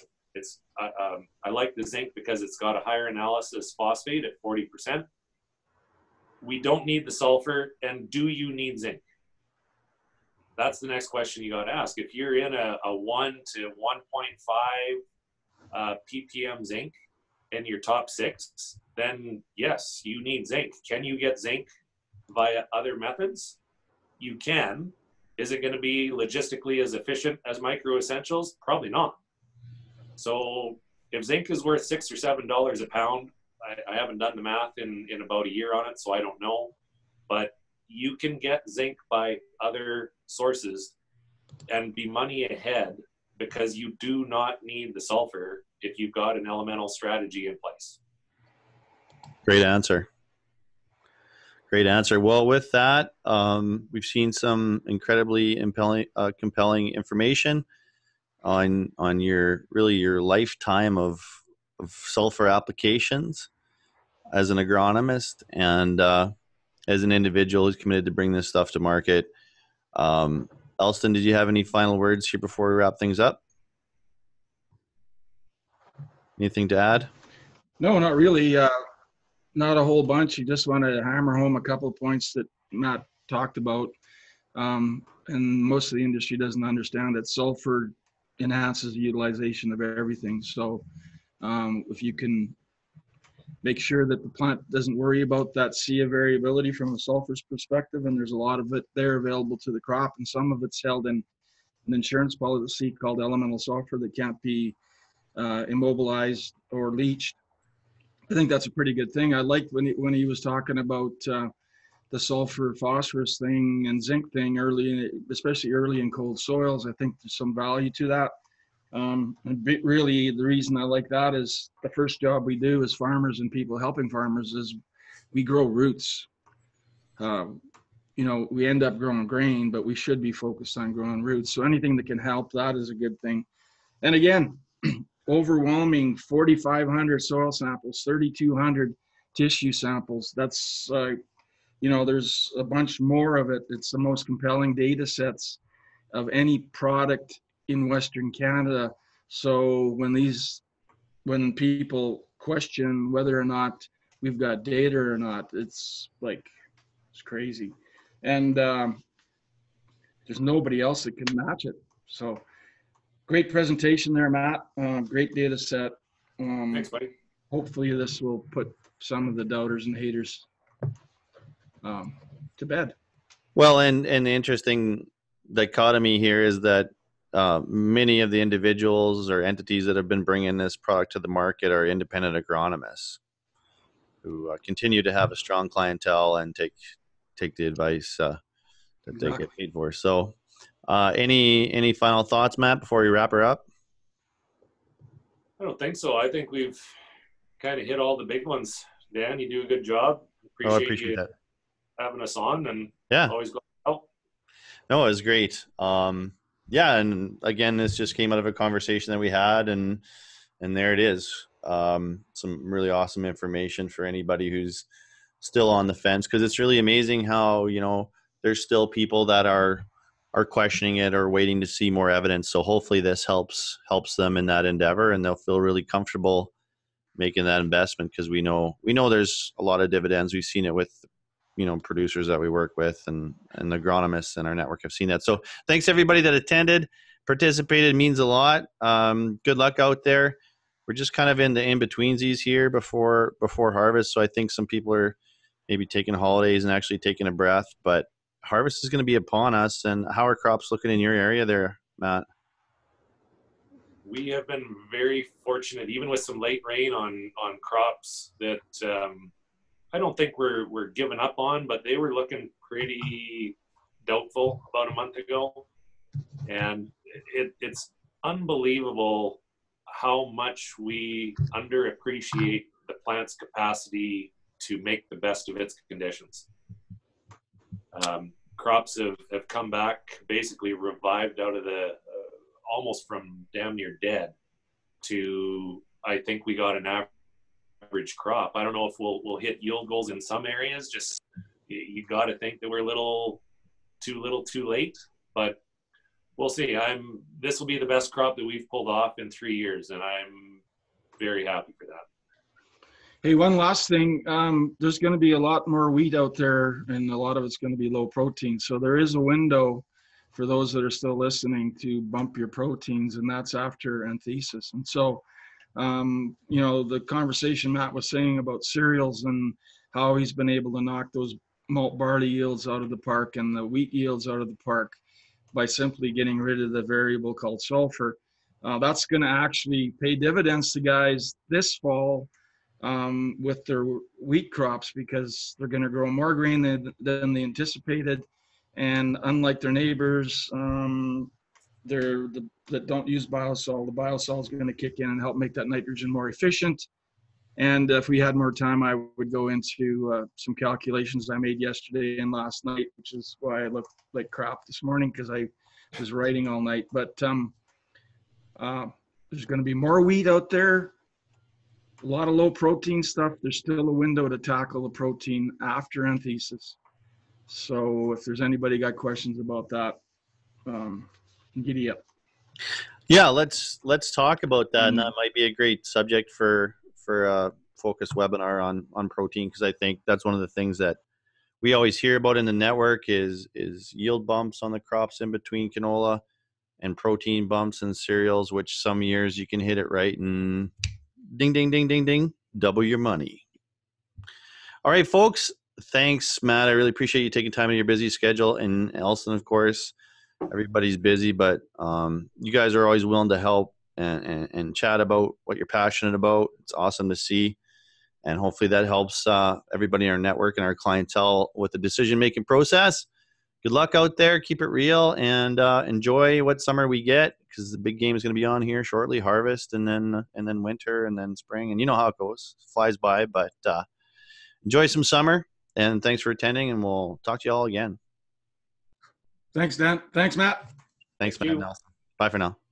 I like the zinc because it's got a higher analysis phosphate at 40%. We don't need the sulfur, and do you need zinc? That's the next question you got to ask. If you're in a 1 to 1.5 ppm zinc in your top 6, then yes, you need zinc. Can you get zinc via other methods, you can. Is it going to be logistically as efficient as Micro Essentials? Probably not. So if zinc is worth $6 or $7 a pound, I haven't done the math in about a year on it, so I don't know. But you can get zinc by other sources and be money ahead because you do not need the sulfur if you've got an elemental strategy in place. Great answer. Great answer. Well, with that, we've seen some incredibly compelling information on your lifetime of sulfur applications as an agronomist and as an individual who's committed to bring this stuff to market. Elston, did you have any final words here before we wrap things up? Anything to add? No, not really. Not a whole bunch. You just want to hammer home a couple of points that Matt talked about. And most of the industry doesn't understand that sulfur enhances the utilization of everything. So if you can make sure that the plant doesn't worry about that sea of variability from a sulfur's perspective, and there's a lot of it there available to the crop, and some of it's held in an insurance policy called elemental sulfur that can't be immobilized or leached. I think that's a pretty good thing. I liked when he was talking about the sulfur phosphorus thing and zinc thing especially early in cold soils. I think there's some value to that. And really, the reason I like that is the first job we do as farmers and people helping farmers is we grow roots. We end up growing grain, but we should be focused on growing roots. So anything that can help, that is a good thing. And again, overwhelming 4,500 soil samples, 3,200 tissue samples. That's, there's a bunch more of it. It's the most compelling data sets of any product in Western Canada. So when people question whether or not we've got data or not, it's crazy. And there's nobody else that can match it. So great presentation there, Matt. Great data set. Thanks, buddy. Hopefully this will put some of the doubters and haters to bed. Well, and the interesting dichotomy here is that many of the individuals or entities that have been bringing this product to the market are independent agronomists who continue to have a strong clientele and take the advice that they get paid for. So any final thoughts, Matt, before we wrap her up? I don't think so. I think we've kind of hit all the big ones. Dan, you do a good job. Appreciate you that. having us on, and Yeah, always go help. no, it was great. Yeah, and again, this just came out of a conversation that we had, and there it is. Some really awesome information for anybody who's still on the fence, because it's really amazing how there's still people that are questioning it or waiting to see more evidence. So hopefully this helps them in that endeavor, and they'll feel really comfortable making that investment, because we know there's a lot of dividends. We've seen it with producers that we work with, and the agronomists in our network have seen that. So thanks everybody that attended, participated. It means a lot. Good luck out there. We're just kind of in the in-betweensies here before harvest. So I think some people are maybe taking holidays and actually taking a breath, but harvest is going to be upon us. And how are crops looking in your area there, Matt? We have been very fortunate, even with some late rain on crops that I don't think we're giving up on, but they were looking pretty doubtful about a month ago. And it's unbelievable how much we underappreciate the plant's capacity to make the best of its conditions. Crops have come back, basically revived out of the almost from damn near dead to, I think we got an average crop. I don't know if we'll hit yield goals in some areas. Just you got to think that we're a little too late, but we'll see. This will be the best crop that we've pulled off in 3 years, and I'm very happy for that. Hey, one last thing. There's going to be a lot more wheat out there, and a lot of it's going to be low protein. So there is a window for those that are still listening to bump your proteins, and that's after anthesis. And so, the conversation Matt was saying about cereals and how he's been able to knock those malt barley yields out of the park and the wheat yields out of the park by simply getting rid of the variable called sulfur. That's going to actually pay dividends to guys this fall with their wheat crops, because they're going to grow more grain than they anticipated. And unlike their neighbors, that don't use biosol, the biosol is going to kick in and help make that nitrogen more efficient. And if we had more time, I would go into some calculations I made yesterday and last night, which is why I looked like crap this morning, because I was writing all night. But there's going to be more wheat out there, a lot of low protein stuff. There's still a window to tackle the protein after anthesis. So if there's anybody got questions about that, giddy up. Yeah, let's talk about that, and that might be a great subject for a focused webinar on protein, because I think that's one of the things that we always hear about in the network is yield bumps on the crops in between canola, and protein bumps in cereals, which some years you can hit it right and ding, ding, ding, ding, ding, double your money. All right, folks. Thanks, Matt. I really appreciate you taking time in your busy schedule. And Elson, of course, everybody's busy, but you guys are always willing to help and chat about what you're passionate about. It's awesome to see. And hopefully that helps everybody in our network and our clientele with the decision-making process. Good luck out there. Keep it real and enjoy what summer we get, because the big game is going to be on here shortly, harvest, and then winter, and then spring. And you know how it goes. It flies by, but enjoy some summer. And thanks for attending, and we'll talk to you all again. Thanks, Dan. Thanks, Matt. Thanks, Matt. Bye for now.